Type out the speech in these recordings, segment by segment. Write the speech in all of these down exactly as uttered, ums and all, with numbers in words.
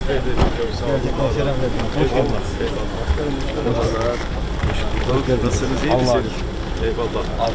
Evet, çok sağ olun. Hoş geldiniz. Eyvallah. Nasılsınız? İyi misiniz? Eyvallah.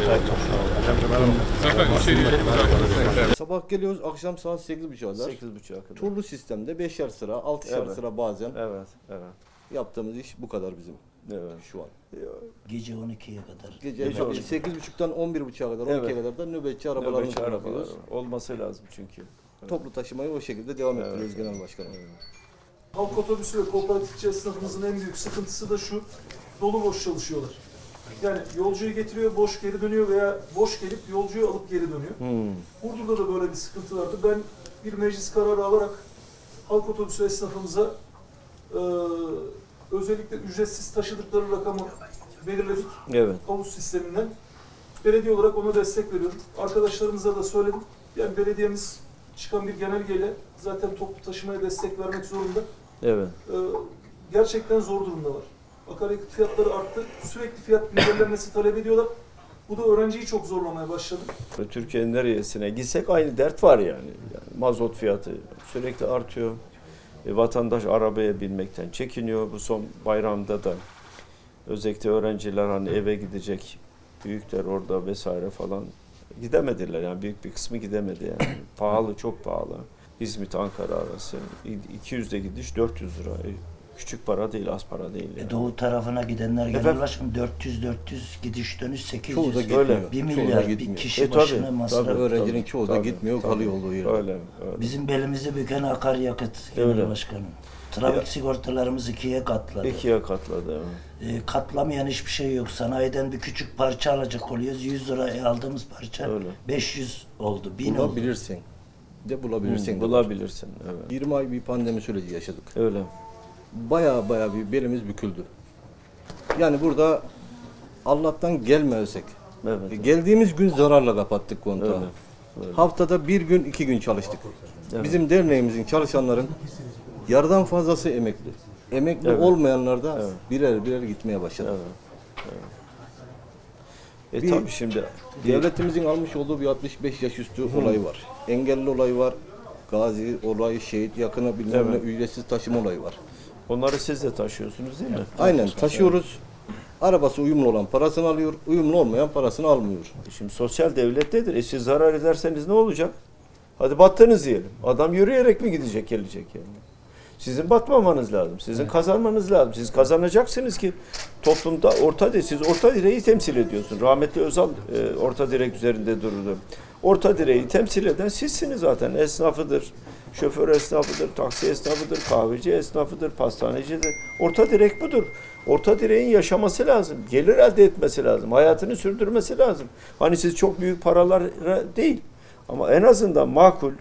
Eyvallah. Sabah geliyoruz, akşam saat sekiz buçuğa kadar. sekiz buçuğa kadar. Turlu sistemde beşer sıra, altışar Evet. sıra bazen. Evet, evet. Yaptığımız iş bu kadar bizim Evet. şu an. Gece on ikiye kadar. Gece, Gece on iki. sekiz buçuktan on bir buçuğa kadar, on ikiye Evet. kadar da nöbetçi arabalarını Nöbetçi arabalar bırakıyoruz. olması lazım çünkü. Toplu taşımayı o şekilde devam Evet. ettiriyoruz genel başkanım. Halk otobüsü ve kooperatifçi esnafımızın en büyük sıkıntısı da şu, dolu boş çalışıyorlar. Yani yolcuyu getiriyor, boş geri dönüyor veya boş gelip yolcuyu alıp geri dönüyor. Hmm. Burada da böyle bir sıkıntı vardı. Ben bir meclis kararı alarak halk otobüsü esnafımıza e, özellikle ücretsiz taşıdıkları rakamı belirledik. Evet. Havuz sisteminden. Belediye olarak ona destek veriyorum. Arkadaşlarımıza da söyledim. Yani belediyemiz çıkan bir genelgeyle zaten toplu taşımaya destek vermek zorunda. Evet. Ee, gerçekten zor durumdalar. Akaryakıt fiyatları arttı. Sürekli fiyat güncellenmesi talep ediyorlar. Bu da öğrenciyi çok zorlamaya başladı. Türkiye'nin neresine gitsek aynı dert var yani. Yani mazot fiyatı sürekli artıyor. E, vatandaş arabaya binmekten çekiniyor. Bu son bayramda da özellikle öğrenciler hani eve gidecek, büyükler orada vesaire falan gidemediler. Yani büyük bir kısmı gidemedi yani. Pahalı, çok pahalı. İzmit Ankara arası iki yüzde gidiş dört yüz lira. E, küçük para değil, az para değil yani. E, Doğu tarafına gidenler genel Efendim? başkanım dört yüz dört yüz gidiş dönüş sekiz Çoğu da yüz. gitmiyor. Bir Çoğu da milyar bir gitmiyor. kişi E, tabii, başına masraf. tabii. Öğrencinin çoğu da Tabii, gitmiyor, tabii. kalıyor olduğu yerde. Öyle, öyle. Bizim belimizi büken akaryakıt genel Öyle. başkanım. Trafik Ya. sigortalarımız ikiye katladı. İkiye katladı. E, katlamayan hiçbir şey yok. Sanayiden bir küçük parça alacak oluyoruz. yüz liraya aldığımız parça Öyle. beş yüz oldu, bin oldu. Bulabilirsin. De bulabilirsin. Hı, de. bulabilirsin. Evet. yirmi ay bir pandemi süreci yaşadık. Öyle. Baya baya bir belimiz büküldü. Yani burada Allah'tan gelmezsek. Evet. Geldiğimiz gün zararla kapattık kontağı. Öyle, öyle. Haftada bir gün, iki gün çalıştık. Evet. Bizim derneğimizin çalışanların yarıdan fazlası emekli. Emekli Evet. olmayanlar da Evet. birer birer gitmeye başladı. Evet. evet. E Bir- tabii şimdi Devletimizin almış olduğu bir altmış beş yaş üstü olayı var. Engelli olayı var. Gazi olayı, şehit yakını bilmem Evet. ne ücretsiz taşıma olayı var. onları siz de taşıyorsunuz değil mi? Aynen taşıyoruz. Arabası uyumlu olan parasını alıyor, uyumlu olmayan parasını almıyor. Şimdi sosyal devlettedir. E siz zarar ederseniz ne olacak? Hadi battınız diyelim. Adam yürüyerek mi gidecek, gelecek yani? Sizin batmamanız lazım. Sizin kazanmanız lazım. Siz kazanacaksınız ki toplumda orta direk, siz orta direği temsil ediyorsun. Rahmetli Özal e, orta direk üzerinde dururdu. Orta direği temsil eden sizsiniz zaten. Esnafıdır, şoför esnafıdır, taksi esnafıdır, kahveci esnafıdır, pastanecidir. Orta direk budur. Orta direğin yaşaması lazım. Gelir elde etmesi lazım. Hayatını sürdürmesi lazım. Hani siz çok büyük paralara değil. Ama en azından makul,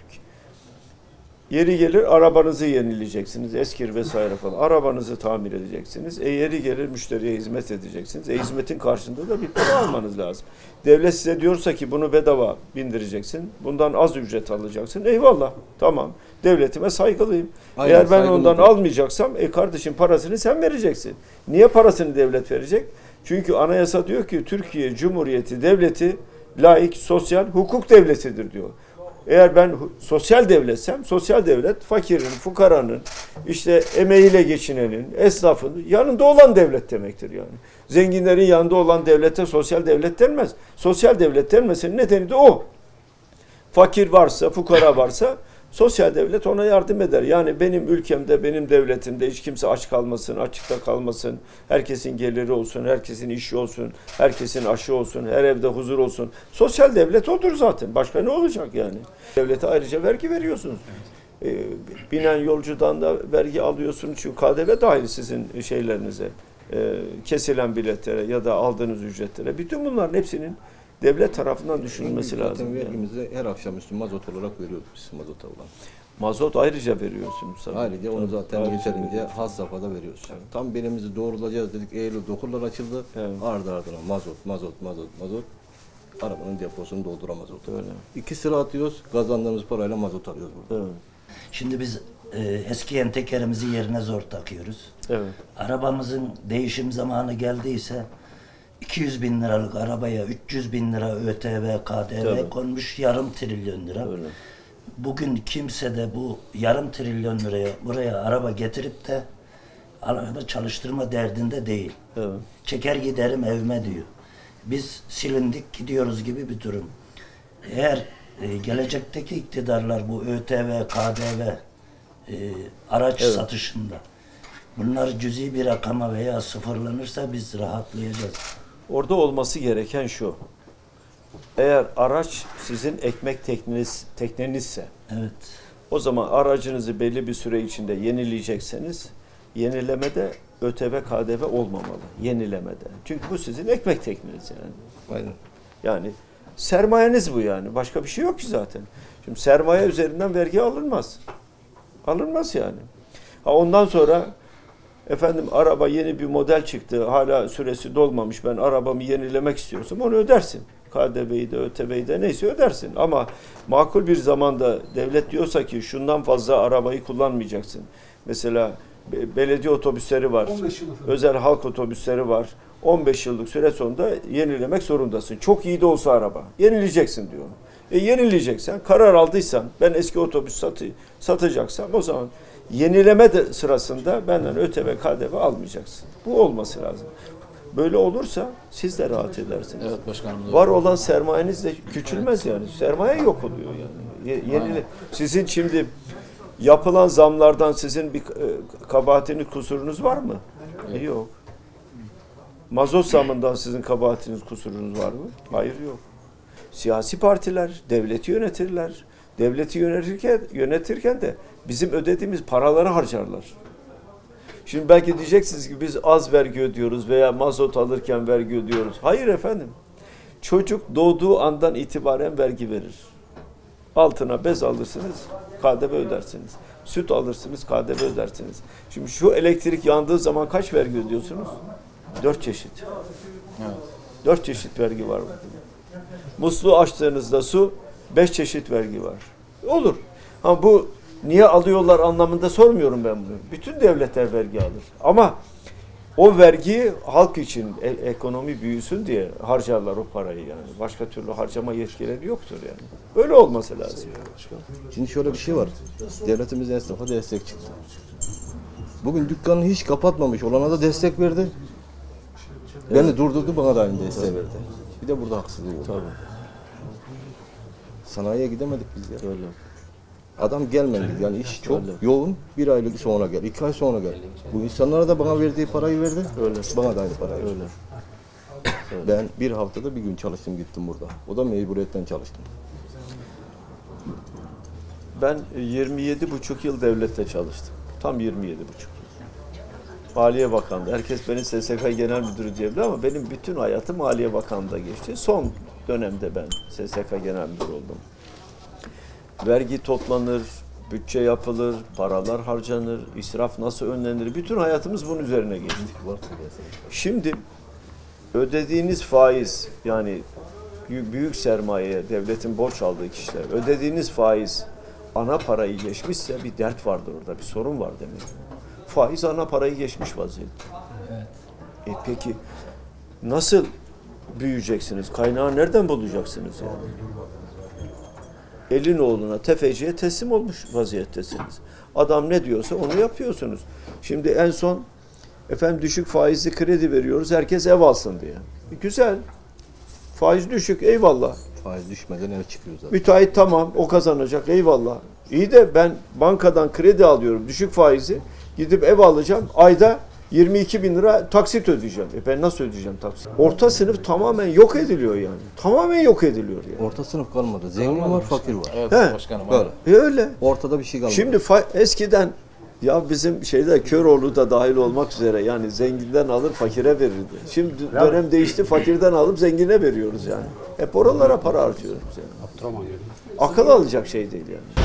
yeri gelir arabanızı yenileyeceksiniz, eskir vesaire falan. Arabanızı tamir edeceksiniz. E yeri gelir müşteriye hizmet edeceksiniz. E hizmetin karşında da bir para almanız lazım. Devlet size diyorsa ki bunu bedava bindireceksin, bundan az ücret alacaksın. Eyvallah, tamam. Devletime saygılıyım. Aynen, Eğer ben saygılı ondan değil. almayacaksam, e kardeşim parasını sen vereceksin. Niye parasını devlet verecek? Çünkü anayasa diyor ki Türkiye Cumhuriyeti Devleti laik, sosyal, hukuk devletidir diyor. Eğer ben sosyal devletsem, sosyal devlet fakirin, fukaranın, işte emeğiyle geçinenin, esnafın yanında olan devlet demektir yani. Zenginlerin yanında olan devlete sosyal devlet denmez. Sosyal devlet denmesinin nedeni de o. Fakir varsa, fukara varsa sosyal devlet ona yardım eder. Yani benim ülkemde, benim devletimde hiç kimse aç kalmasın, açıkta kalmasın. Herkesin geliri olsun, herkesin işi olsun, herkesin aşı olsun, her evde huzur olsun. Sosyal devlet odur zaten. Başka ne olacak yani? Devlete ayrıca vergi veriyorsunuz. Ee, binen yolcudan da vergi alıyorsunuz. Çünkü K D V dahil sizin şeylerinize. Ee, kesilen biletlere ya da aldığınız ücretlere. Bütün bunların hepsinin devlet tarafından düşünülmesi Zaten lazım. Yani. vergimizi her akşamüstü mazot olarak veriyoruz biz mazota olan. Mazot ayrıca veriyorsunuz. Tabii. Ayrıca onu Tabii, zaten ayrıca yeterince veriyorsunuz. has safhada veriyoruz. Tam belimizi doğrulacağız dedik. Eylül'de okullar açıldı. Evet. Ardı ardına mazot, mazot, mazot, mazot. Arabanın deposunu dolduramaz oldu. Öyle. İki sıra atıyoruz. Kazandığımız parayla mazot alıyoruz burada. Evet. Şimdi biz e, eskiyen tekerimizi yerine zor takıyoruz. Evet. Arabamızın değişim zamanı geldiyse iki yüz bin liralık arabaya üç yüz bin lira ÖTV, K D V Tabii. konmuş yarım trilyon lira. Öyle. bugün kimse de bu yarım trilyon liraya buraya araba getirip de araba çalıştırma derdinde değil. Evet. Çeker giderim evime diyor. Biz silindik gidiyoruz gibi bir durum. Eğer e, gelecekteki iktidarlar bu ÖTV, K D V, e, araç Evet. satışında bunlar cüzi bir rakama veya sıfırlanırsa biz rahatlayacağız. Orada olması gereken şu. Eğer araç sizin ekmek tekneniz, teknenizse Evet. o zaman aracınızı belli bir süre içinde yenileyecekseniz yenilemede ÖTV, K D V olmamalı. Yenilemede. Çünkü bu sizin ekmek tekneniz yani. Aynen. Yani sermayeniz bu yani. Başka bir şey yok ki zaten. Şimdi sermaye üzerinden vergi alınmaz. Alınmaz yani. Ha ondan sonra efendim araba yeni bir model çıktı. Hala süresi dolmamış. Ben arabamı yenilemek istiyorsam onu ödersin. K D V'yi de ÖTV'yi de neyse ödersin. Ama makul bir zamanda devlet diyorsa ki şundan fazla arabayı kullanmayacaksın. Mesela be- belediye otobüsleri var. on beş yıl efendim. Özel halk otobüsleri var. on beş yıllık süre sonunda yenilemek zorundasın. Çok iyi de olsa araba. Yenileyeceksin diyor. E yenileyeceksen, karar aldıysan, ben eski otobüs satı, satacaksam o zaman yenileme de sırasında benden ÖTV, K D V almayacaksın. Bu olması lazım. Böyle olursa siz de rahat edersiniz. Evet başkanım. Var olan sermayeniz de küçülmez yani. Sermaye yok oluyor yani. Ye- Yenile, sizin şimdi yapılan zamlardan sizin bir e, kabahatiniz, kusurunuz var mı? E, yok. Mazot zamından sizin kabahatiniz, kusurunuz var mı? Hayır yok. Siyasi partiler devleti yönetirler. Devleti yönetirken, yönetirken de bizim ödediğimiz paraları harcarlar. Şimdi belki diyeceksiniz ki biz az vergi ödüyoruz veya mazot alırken vergi ödüyoruz. Hayır efendim. Çocuk doğduğu andan itibaren vergi verir. Altına bez alırsınız, K D V ödersiniz. Süt alırsınız, K D V ödersiniz. Şimdi şu elektrik yandığı zaman kaç vergi ödüyorsunuz? Dört çeşit. Evet. Dört çeşit vergi var burada. Musluğu açtığınızda su, beş çeşit vergi var. Olur. Ama bu niye alıyorlar anlamında sormuyorum ben bunu. Bütün devletler vergi alır. Ama o vergiyi halk için e- ekonomi büyüsün diye harcarlar o parayı yani. Başka türlü harcama yetkileri yoktur yani. Böyle olması lazım. Şimdi şöyle bir şey var. Devletimiz esnafa destek çıktı. Bugün dükkanını hiç kapatmamış olana da destek verdi. Beni durdurdu, bana da aynı desteği verdi. Bir de burada haksızlık oldu. Tabii. Sanayiye gidemedik biz ya. Öyle. Adam gelmedi. Yani iş çok Öyle. yoğun. Bir aylık sonra gel, iki ay sonra gel. Bu insanlara da bana verdiği parayı verdi. Öyle. Bana da aynı parayı verdi. Öyle. Ben bir haftada bir gün çalıştım gittim burada. O da mecburiyetten çalıştım. Ben yirmi yedi buçuk yıl devlette çalıştım. Tam yirmi yedi buçuk yıl. Maliye Bakanlığı. Herkes beni S S K Genel Müdürü diyebilir ama benim bütün hayatım Maliye Bakanlığı'nda geçti. Son dönemde ben S S K Genel Müdürü oldum. Vergi toplanır, bütçe yapılır, paralar harcanır, israf nasıl önlenir? Bütün hayatımız bunun üzerine geçti. Şimdi ödediğiniz faiz, yani büyük, büyük sermayeye, devletin borç aldığı kişiler, ödediğiniz faiz ana parayı geçmişse bir dert vardır orada, bir sorun var demek. Faiz ana parayı geçmiş vaziyette. E peki nasıl büyüyeceksiniz? Kaynağı nereden bulacaksınız yani? Elin oğluna, tefeciye teslim olmuş vaziyettesiniz. Adam ne diyorsa onu yapıyorsunuz. Şimdi en son efendim düşük faizli kredi veriyoruz, herkes ev alsın diye. E, güzel. Faiz düşük, eyvallah. Faiz düşmeden ev çıkıyor zaten. Müteahhit tamam, o kazanacak, eyvallah. İyi de ben bankadan kredi alıyorum, düşük faizi. Gidip ev alacağım, ayda yirmi iki bin lira taksit ödeyeceğim. E ben nasıl ödeyeceğim taksit? Orta sınıf tamamen yok ediliyor yani. Tamamen yok ediliyor yani. Orta sınıf kalmadı. Zengin var, fakir var. Evet He. başkanım. Böyle. E öyle. Ortada bir şey kalmadı. Şimdi fa- eskiden ya bizim şeyde Köroğlu da dahil olmak üzere yani zenginden alır fakire verirdi. Şimdi dönem değişti, fakirden alıp zengine veriyoruz yani. Hep oralara para harcıyoruz yani. Akıl alacak şey değil yani.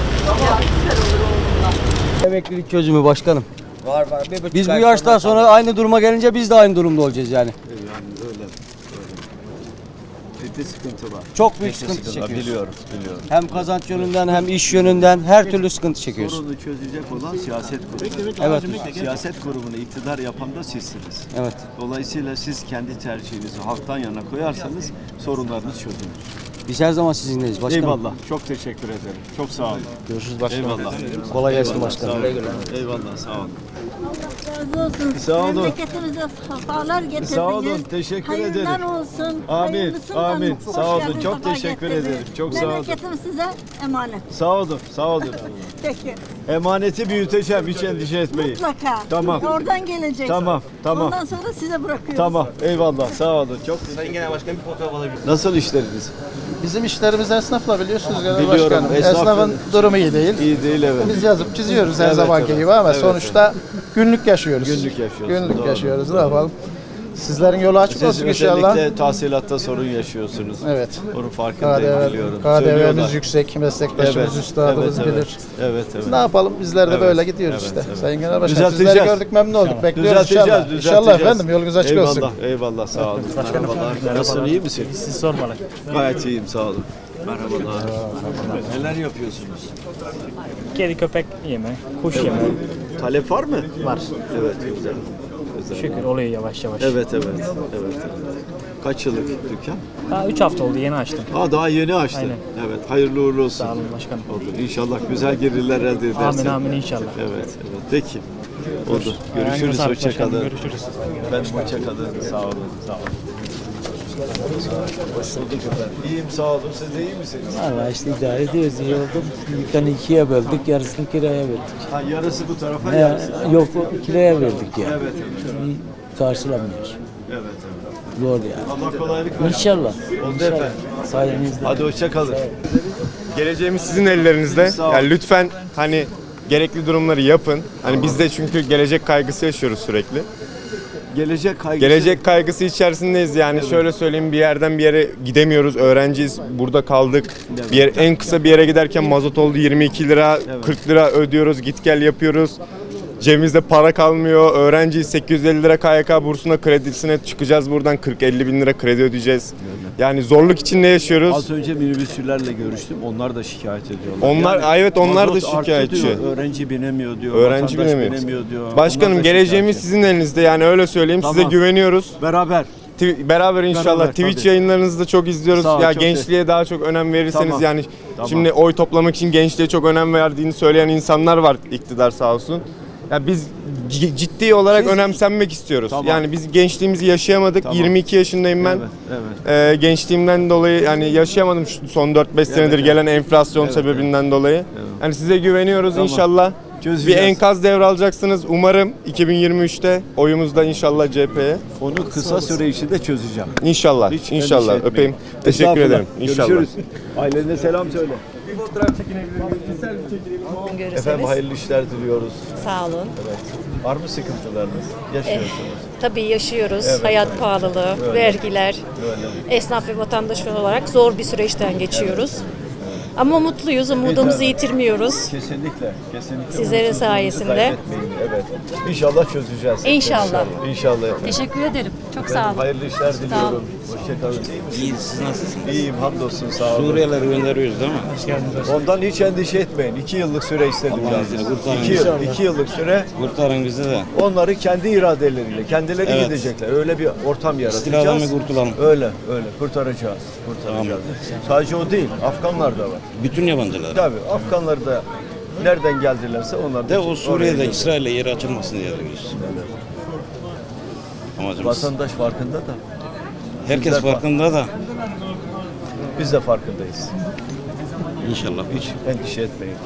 Emeklilik çözümü başkanım. Var var. Bir buçuk Biz bu ay yaştan sonra aynı duruma gelince biz de aynı durumda olacağız yani. Yani öyle. öyle. ciddi sıkıntı var. Çok büyük Ciddi sıkıntı var, çekiyoruz. Biliyoruz, biliyorum. Hem kazanç yönünden hem iş yönünden her türlü sıkıntı çekiyoruz. Sorunu çözecek olan siyaset kurumu. Evet. Siyaset kurumunu iktidar yapan da sizsiniz. Evet. Dolayısıyla siz kendi tercihinizi halktan yana koyarsanız sorunlarınız çözülür. Biz her zaman sizinleyiz başkanım. Eyvallah. Çok teşekkür ederim. Çok sağ olun. Görüşürüz başkanım. Eyvallah. Kolay gelsin Eyvallah, başkanım. sağ olun. Eyvallah. Sağ olun. razı olsun. Sağ olun. Memleketimize sefalar getirdiniz. Sağ olun, teşekkür ederim. Hayırlar olsun. Amin, Hayırlısından amin. hoş Sağ olun, geldiniz, çok sefa teşekkür getirdiniz. ederim. Çok sağ olun. Memleketim size emanet. Sağ olun. Sağ olun. Peki. Emaneti büyüteceğim. Hiç endişe etmeyin. Mutlaka. Tamam. Oradan gelecek. Tamam, tamam. Ondan sonra size bırakıyoruz. Tamam. Eyvallah. Sağ olun. Çok Sayın Genel Başkanım bir fotoğraf alabilir. Nasıl işleriniz? Bizim işlerimiz esnafla biliyorsunuz Genel Biliyorum, Başkanım. esnaf- Esnafın durumu iyi değil. İyi değil evet. Biz yazıp çiziyoruz her Evet, zamanki evet. gibi ama Evet, sonuçta günlük yaşıyoruz. Günlük yaşıyorsunuz, Günlük doğru. yaşıyoruz. Ne yapalım? Sizlerin yolu açık Siz olsun inşallah. özellikle tahsilatta sorun yaşıyorsunuz. Evet. Onun farkındayım, K D V, biliyorum. K D V'miz Söylüyorlar. yüksek, meslektaşımız, üstadımız evet, bilir. Evet, evet. Ne yapalım? Bizler de Evet, böyle gidiyoruz evet, işte. evet. Sayın Genel Başkanım Düzelteceğiz. sizleri gördük, memnun olduk. Bekliyoruz Düzelteceğiz, inşallah. düzelteceğiz. İnşallah efendim, yolunuz açık eyvallah, olsun. Eyvallah, sağ olun. Merhabalar. Nasılsın, iyi misin? Siz sormalı. Gayet iyiyim, sağ olun. Merhabalar. Neler yapıyorsunuz? Kedi köpek yeme, kuş yeme. Talep var mı? Var. Evet, güzel. güzel. Şükür oluyor yavaş yavaş. Evet, evet, evet, evet. Kaç yıllık dükkan? Daha üç hafta oldu yeni açtım. Ha, daha yeni açtın. Aynen. Evet, hayırlı uğurlu olsun. Sağ olun başkanım. Oldu. İnşallah güzel gelirler elde edersin. Amin amin inşallah. Evet, evet. Peki. Oldu. Ayağınıza Görüşürüz, sağlık hoşça başkanım, kalın. görüşürüz. Ben hoşça kalın. Sağ olun, sağ olun. Hoş bulduk efendim. İyiyim, sağ olun. Siz de iyi misiniz? Valla işte idare ediyoruz, iyi oldum. Dükkanı ikiye böldük, yarısını kiraya verdik. Ha, yarısı bu tarafa, He, yarısı. yok, kiraya verdik yani. Evet, evet. İyi karşılamıyoruz. Evet, evet. Zor yani. Allah kolaylık versin. İnşallah. Oldu efendim. Sayenizde. Hadi hoşça kalın. Geleceğimiz sizin ellerinizde. Sağ ol. Yani lütfen hani gerekli durumları yapın. Hani biz de çünkü gelecek kaygısı yaşıyoruz sürekli. Gelecek kaygısı. Gelecek kaygısı içerisindeyiz yani şöyle söyleyeyim, bir yerden bir yere gidemiyoruz, öğrenciyiz, burada kaldık. Bir yer, en kısa bir yere giderken mazot oldu yirmi iki lira, kırk lira ödüyoruz, git gel yapıyoruz. Cebimizde para kalmıyor, öğrenciyiz, sekiz yüz elli lira K Y K bursuna kredisine çıkacağız buradan, kırk elli bin lira kredi ödeyeceğiz. Yani zorluk içinde yaşıyoruz. Az önce minibüsçülerle görüştüm. Onlar da şikayet ediyorlar. Onlar evet onlar da mazot arttı şikayetçi. diyor, öğrenci binemiyor diyor. Öğrenci vatandaş binemiyor. binemiyor diyor. Onlar Başkanım da geleceğimiz şikayetçi. sizin elinizde yani öyle söyleyeyim. Tamam. Size güveniyoruz. Beraber. Tw- Beraber inşallah Beraber, Twitch tabii. yayınlarınızı da çok izliyoruz. Sağ ol, ya çok gençliğe daha çok önem verirseniz Tamam. yani Tamam. şimdi oy toplamak için gençliğe çok önem verdiğini söyleyen insanlar var, iktidar sağ olsun. Ya biz c- ciddi olarak Siz- önemsenmek istiyoruz. Tamam. Yani biz gençliğimizi yaşayamadık. Tamam. yirmi iki yaşındayım ben. Evet, evet. Ee, gençliğimden dolayı yani yaşayamadım şu son dört beş senedir evet. gelen enflasyon Evet, sebebinden dolayı. Yani size güveniyoruz Tamam. inşallah. Çözeceğiz. Bir enkaz devralacaksınız umarım iki bin yirmi üçte oyumuzda inşallah C H P'ye. Onu kısa süre içinde çözeceğim. İnşallah. Hiç İnşallah. endişe etmeyin. Öpeyim. Teşekkür Estağfurullah. ederim. İnşallah. Görüşürüz. Ailelerine selam söyle. Görürseniz. Efendim hayırlı işler diliyoruz. Sağ olun. Evet. Var mı sıkıntılarınız? Yaşıyorsunuz. Tabii yaşıyoruz. Evet, Hayat evet. pahalılığı, Öyle. vergiler, Öyle. esnaf ve vatandaş olarak zor bir süreçten geçiyoruz. Ama mutluyuz, umudumuzu Güzel. yitirmiyoruz. Kesinlikle. Kesinlikle. Sizlerin Umutsuzluğunuzu sayesinde. kaybetmeyin. Evet. İnşallah çözeceğiz. İnşallah. İnşallah, İnşallah efendim. Teşekkür ederim. Çok Efendim, sağ olun. hayırlı işler Sağ diliyorum. olun. Hoşçakalın. İyi, siz nasılsınız? İyiyim hamdolsun sağ olun. Suriyelileri gönderiyoruz değil mi? Ondan hiç endişe etmeyin. İki yıllık süre istedim Allah yalnız. izniyle kurtarın İki, yıl, inşallah. iki yıllık süre Kurtarın bizi de. onları kendi iradeleriyle, kendileri Evet. gidecekler. Öyle bir ortam İstiladan yaratacağız. bir kurtulalım. Öyle, öyle. Kurtaracağız. Kurtaracağız. Sadece o değil. Afganlar da var. Bütün yabancılar. Tabii Afganlar da nereden geldilerse onlar da De o oraya Suriye'de gidiyor. İsrail'e yeri açılmasın diye diyoruz. Amacımız. Vatandaş farkında da. Herkes bizler farkında da Biz de farkındayız. inşallah hiç. Endişe etmeyin.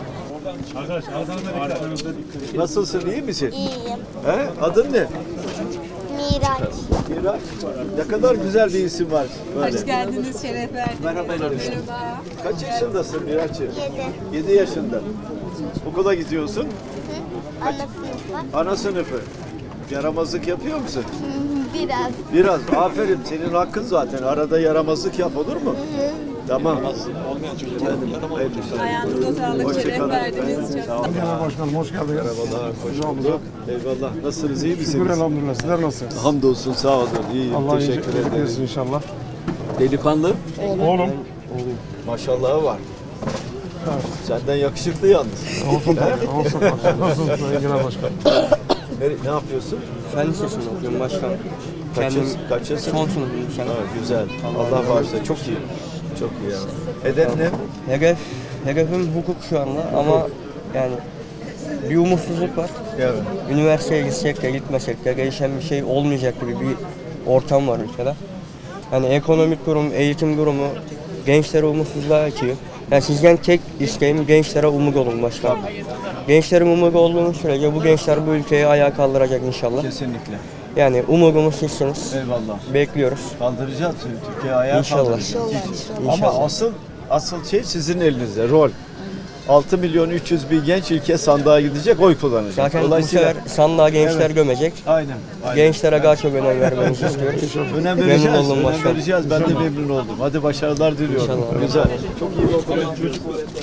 Nasılsın? İyi misin? İyiyim. He? Adın ne? Miraç. Miraç. Ne kadar güzel bir isim var. Böyle. Hoş geldiniz, şeref verdiniz. Merhaba. Merhaba. Kaç yaşındasın Miraç'ı? Yedi. Yedi yaşında. Okula gidiyorsun. Ana sınıfa. Ana sınıfı. Yaramazlık yapıyor musun? Biraz. Biraz. Aferin. Senin hakkın zaten. Arada yaramazlık yap, olur mu? Tamam. Efendim, hayırlı işler. Ayağınıza sağlık, Hoşça şeref kalın. verdiniz. Çok Sağ olun. Başkanım hoş geldiniz. Merhabalar, hoş bulduk. Eyvallah. Nasılsınız, iyi misiniz? Şükür elhamdülillah. Sizler nasılsınız? Hamdolsun, sağ olun. İyiyim, Allah teşekkür iyilik ederim. versin inşallah. Delikanlı. Oğlum. Maşallahı var. Senden yakışıklı yalnız. Olsun tabii. Olsun. Olsun. Sayın Genel Başkan. Ne, ne yapıyorsun? Fen lisesinde okuyorum başkan. Kaç Kendim yıl- kaç yıl- son sınıfım bu sene. Ha, güzel. Allah bağışla. Çok iyi. Çok iyi ya. Hedef ne? Hedef, hedefim hukuk şu anda ama yani bir umutsuzluk var. Evet. Üniversiteye gitsek de gitmesek de değişen bir şey olmayacak gibi bir ortam var ülkede. Hani ekonomik durum, eğitim durumu gençlere umutsuzluğa itiyor. Yani sizden tek isteğim gençlere umut olun başkan. Gençlerin umudu olduğunuz sürece bu gençler bu ülkeyi ayağa kaldıracak inşallah. Kesinlikle. Yani umudumuz sizsiniz. Eyvallah. Bekliyoruz. Kaldıracağız. Türkiye ayağa İnşallah. kaldıracağız. İnşallah. Ama İnşallah. asıl asıl şey sizin elinizde. Rol. altı milyon üç yüz bin genç ülke sandığa gidecek, oy kullanacak. Zaten bu sefer sandığa gençler Evet. gömecek. Aynen. aynen. Gençlere daha çok önem vermenizi istiyoruz. Önem Memnun vereceğiz. oldum Önem başkan. vereceğiz. Ben de memnun oldum. Hadi başarılar diliyorum. İnşallah. Güzel. Çok iyi bakın. Çocuk.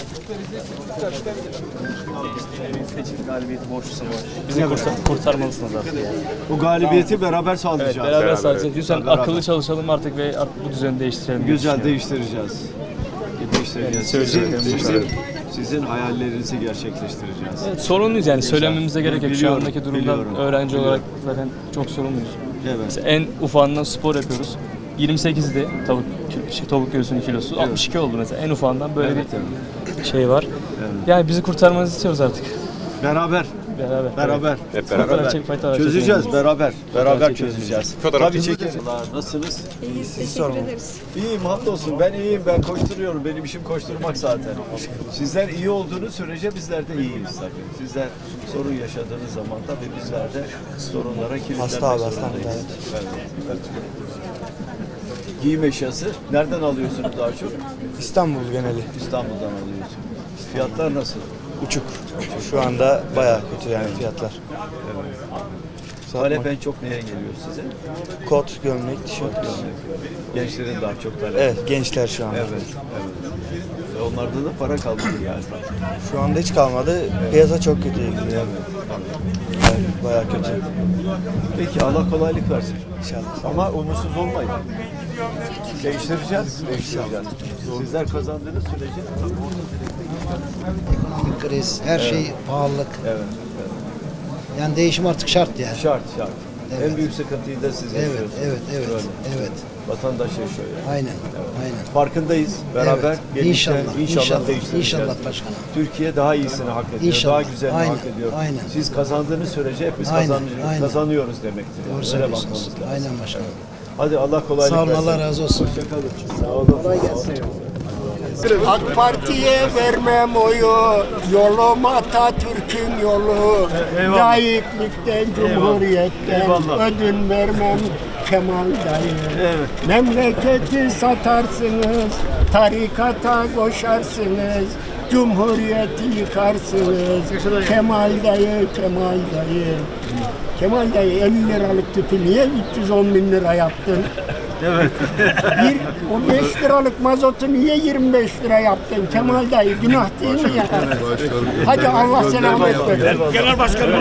Seçim galibiyeti borçlusu var. Bizi kurtar, kurtarmalısınız artık. Bu galibiyeti beraber sağlayacağız. Evet, beraber sağlayacağız. Lütfen Beraber. akıllı çalışalım artık ve artık bu düzeni değiştirelim. Güzel değiştireceğiz. Değiştireceğiz. Yani Sizin, söyleyeceğim, sizin, evet. sizin hayallerinizi gerçekleştireceğiz. Evet, sorunluyuz yani söylememize gerek yok. Şu Biliyorum, andaki durumda biliyorum, öğrenci biliyorum. olarak zaten çok sorumluyuz. Evet. Mesela en ufağından spor yapıyoruz. yirmi sekizdi tavuk şey, tavuk göğsünün kilosu. Evet. altmış iki oldu mesela. En ufağından böyle Evet, bir şey var. Yani bizi kurtarmanızı istiyoruz artık. Beraber. Beraber. Beraber. Evet. Hep beraber. Çek, faydalar Çözeceğiz çekelim. beraber. Beraber çekelim. çözeceğiz. Fotoğraf Tabii çekelim. çekeriz. Nasılsınız? İyiyiz, teşekkür ederiz. İyiyim hamdolsun. Ben iyiyim. Ben koşturuyorum. Benim işim koşturmak zaten. Sizler iyi olduğunuz sürece bizler de iyiyiz tabii. Sizler sorun yaşadığınız zaman tabii bizler de sorunlara kilitlenmek Hasta abi, hasta. zorundayız. Evet, evet. Giyim eşyası nereden alıyorsunuz daha çok? İstanbul geneli. İstanbul'dan alıyorsunuz. Fiyatlar nasıl? Uçuk. Şu anda bayağı kötü yani fiyatlar. Evet. Talep en çok neye geliyor size? Kot, gömlek, tişört. Gençlerin daha çok talebi. Evet, gençler şu anda. Evet, evet. E onlarda da para kalmadı yani. Şu anda hiç kalmadı. Piyasa çok kötü gidiyor. Evet, bayağı kötü. Peki Allah kolaylık versin. İnşallah. Ama umutsuz olmayın. Değiştireceğiz. Değiştireceğiz. Sizler kazandığınız sürece Ekonomik kriz, her Evet. şey pahalılık. Evet, Yani değişim artık şart yani. şart şart. Evet. En büyük sıkıntıyı da siz Evet, yaşıyorsunuz. evet, evet, Öyle. evet. Vatandaş yaşıyor yani. Aynen, aynen. Farkındayız. Beraber Evet. birlikte İnşallah, inşallah, inşallah, değiştireceğiz. inşallah başkanım. Türkiye daha iyisini hak ediyor. İnşallah. Daha güzelini Aynen, hak ediyor. aynen. Siz kazandığınız sürece hepimiz Aynen, kazanıyoruz, aynen. kazanıyoruz demektir. Doğru Öyle söylüyorsunuz. bakmamız lazım. Aynen başkanım. Hadi Allah kolaylık Sağ olun, versin. Allah razı olsun. Hoşçakalın. Sağ olun. Kolay gelsin. AK Parti'ye vermem oyu, yolum Atatürk'ün yolu. Eyvallah. Laiklikten, cumhuriyetten Eyvallah. ödün vermem Kemal dayı. Evet. Memleketi satarsınız, tarikata koşarsınız, cumhuriyeti yıkarsınız. Kemal dayı, Kemal dayı. Kemal dayı elli liralık tüpü niye üç yüz on bin lira yaptın? Evet. Bir, o beş liralık mazotu niye yirmi beş lira yaptın Kemal dayı? Günah değil mi ya? Hadi Allah selamet versin. Genel Başkanım.